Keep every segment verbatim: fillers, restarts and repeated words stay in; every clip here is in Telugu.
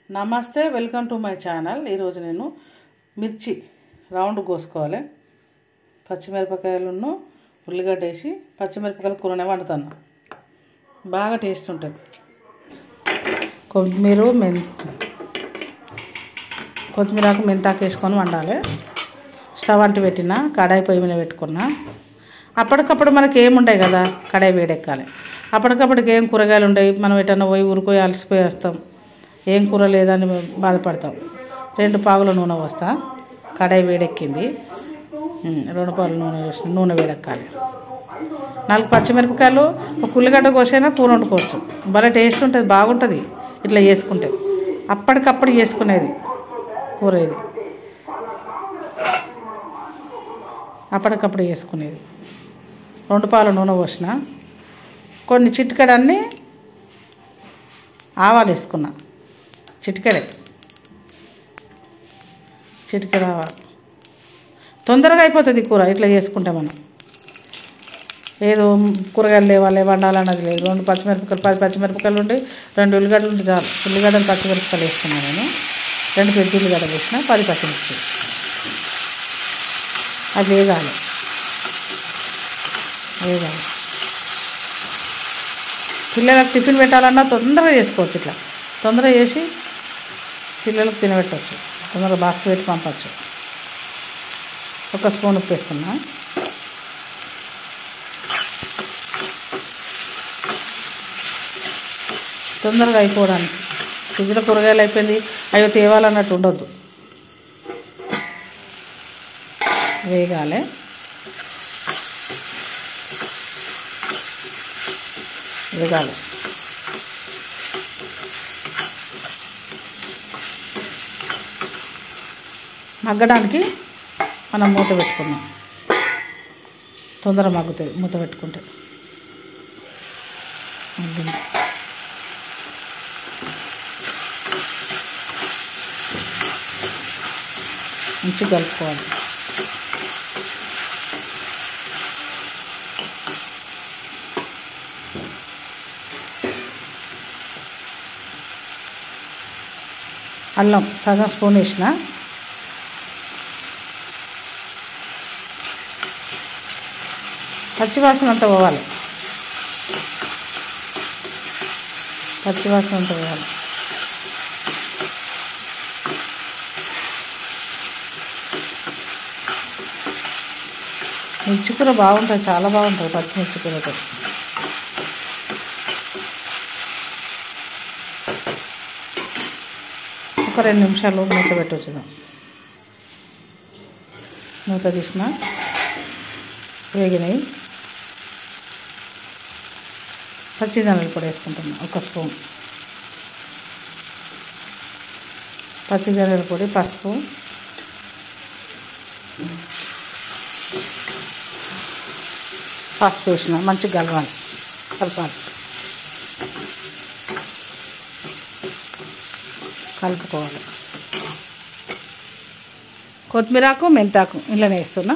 నమస్తే, వెల్కమ్ టు మై ఛానల్. ఈరోజు నేను మిర్చి రౌండ్ కోసుకోవాలి. పచ్చిమిరపకాయలను ఉల్లిగడ్డ వేసి పచ్చిమిరపకాయల కూరనే వండుతాను. బాగా టేస్ట్ ఉంటుంది. కొత్తిమీర మెన్ కొత్తిమీరకు మెంతాకు వేసుకొని వండాలి. స్టవ్ అంటు పెట్టిన కడాయి పొయ్యి మీద పెట్టుకున్నా. అప్పటికప్పుడు మనకి ఏముంటాయి కదా, కడాయి వేడెక్కాలి. అప్పటికప్పటికి ఏం కూరగాయలు ఉంటాయి, మనం ఎటన్నా పోయి ఉరుకోయి అలసిపోయి వస్తాం, ఏం కూర లేదని బాధపడతాం. రెండు పావుల నూనె పోస్తా. కడాయి వేడెక్కింది. రెండు పావుల నూనె వేసిన నూనె వేడెక్కాలి. నాలుగు పచ్చిమిరపకాయలు, ఒక ఉల్లిగడ్డ కోసైనా కూర వండుకోవచ్చు. భలే టేస్ట్ ఉంటుంది, బాగుంటుంది ఇట్లా చేసుకుంటే. అప్పటికప్పుడు చేసుకునేది కూర ఇది, అప్పటికప్పుడు చేసుకునేది. రెండు పావుల నూనె పోసిన, కొన్ని చిటికెడన్నీ ఆవాలు వేసుకున్నా. చిటికెడే చిటికెడ ఆవాలు. తొందరగా అయిపోతుంది కూర ఇట్లా చేసుకుంటే. మనం ఏదో కూరగాయలు లేవాలి వండాలన్నది లేదు. రెండు పచ్చిమిరపకాయలు పది పచ్చిమిరపకాయలు ఉండి రెండు ఉల్లిగడ్డలు ఉంటే చాలు. ఉల్లిగడ్డలు పచ్చిమిరపకాయలు వేసుకున్నాను నేను. రెండు పెద్ద ఉల్లిగడ్డలు వేసిన, పది పచ్చిమిర్చి. అది వేగాలి వేగాలి పిల్లలకు టిఫిన్ పెట్టాలన్నా తొందరగా చేసుకోవచ్చు. ఇట్లా తొందరగా చేసి పిల్లలకు తినబెట్టవచ్చు. తొందరగా బాక్స్ పెట్టి పంపచ్చు. ఒక స్పూన్ ఉప్పు వేస్తున్నా. తొందరగా అయిపోవడానికి. ఫ్రిడ్జ్లో కూరగాయలు అయిపోయింది, అయ్యో తేవాలన్నట్టు ఉండొద్దు. వేగాలి. వేగాలి మగ్గడానికి మనం మూత పెట్టుకున్నాం. తొందర మగ్గుతుంది మూత పెట్టుకుంటే. మగ్గింది. మంచిగా కలుపుకోవాలి. అల్లం సగం స్పూన్ వేసిన. పచ్చివాసన అంతా పోవాలి. పచ్చివాసన అంతా పోవాలి. మిర్చి కూర బాగుంటుంది, చాలా బాగుంటుంది పచ్చిమిర్చి కూరతో. ఒక రెండు నిమిషాలు మూత పెట్టొచ్చుదాం. మూత తీసిన, వేగినాయి. పచ్చిధనియాల పొడి వేసుకుంటున్నా ఒక స్పూన్. పచ్చిధనియాల పొడి, పసుపు, పసుపు వేసిన. మంచిగా కలపాలి కలపాలి కలుపుకోవాలి. కొత్తిమీరకు మెంతాకు ఇలానే వేస్తున్నా.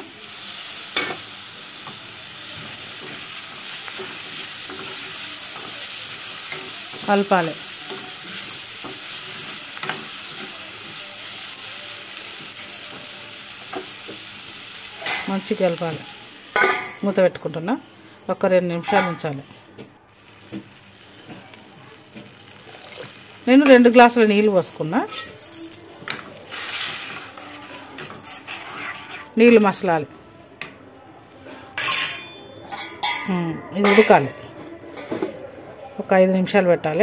కలపాలి. మంచిగా కలపాలి. మూత పెట్టుకుంటున్నా. ఒక రెండు నిమిషాలు ఉంచాలి. నేను రెండు గ్లాసుల నీళ్ళు పోసుకున్నా. నీళ్ళు మసలాలి. ఇది ఉడకాలి. ఒక ఐదు నిమిషాలు పెట్టాలి.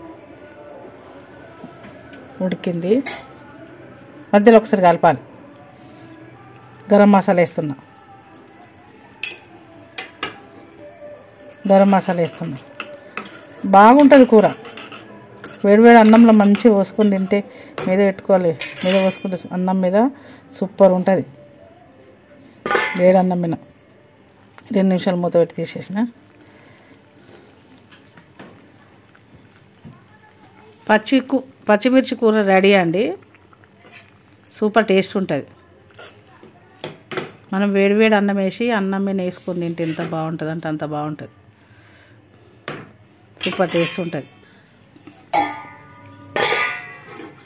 ఉడికింది. మధ్యలో ఒకసారి కలపాలి. గరం మసాలా వేస్తున్నా. గరం మసాలా వేస్తున్నా. బాగుంటుంది కూర. వేడివేడి అన్నంలో మంచిగా పోసుకొని తింటే, మీద పెట్టుకోవాలి, మీద పోసుకుంటే అన్నం మీద సూపర్ ఉంటుంది. వేడి అన్నం మీద రెండు నిమిషాలు మూత పెట్టి తీసేసిన. పచ్చి కూ పచ్చిమిర్చి కూర రెడీ అండి. సూపర్ టేస్ట్ ఉంటుంది. మనం వేడివేడి అన్నం వేసి అన్నం మీద వేసుకొని తింటే ఎంత బాగుంటుంది అంటే అంత బాగుంటుంది. సూపర్ టేస్ట్ ఉంటుంది.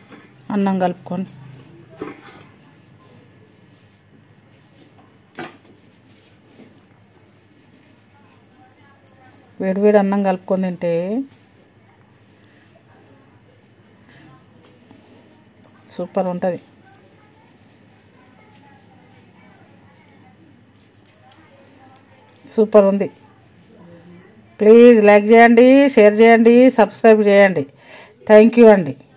అన్నం కలుపుకొని వేడివేడి అన్నం కలుపుకొని తింటే సూపర్ ఉంటుంది. సూపర్ ఉంది. ప్లీజ్ లైక్ చేయండి, షేర్ చేయండి, సబ్స్క్రైబ్ చేయండి. థ్యాంక్ యూ అండి.